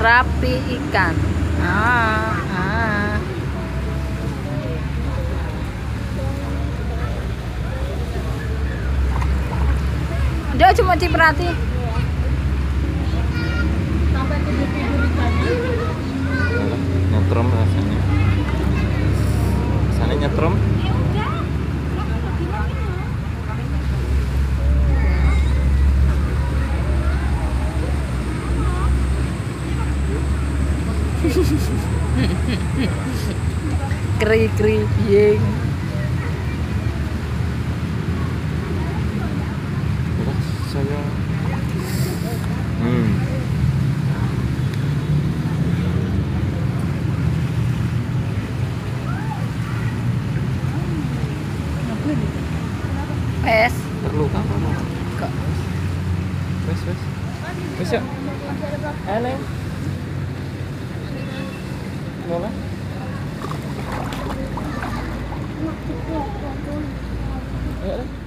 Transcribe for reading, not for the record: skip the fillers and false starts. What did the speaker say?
terapi ikan. Dia cuma ciprati. Nyetrum rasanya. Rasanya nyetrum. Kri yeng. Saya Wes. perlu apa? Kok Wes ya. Aneh. Mana? Ayo.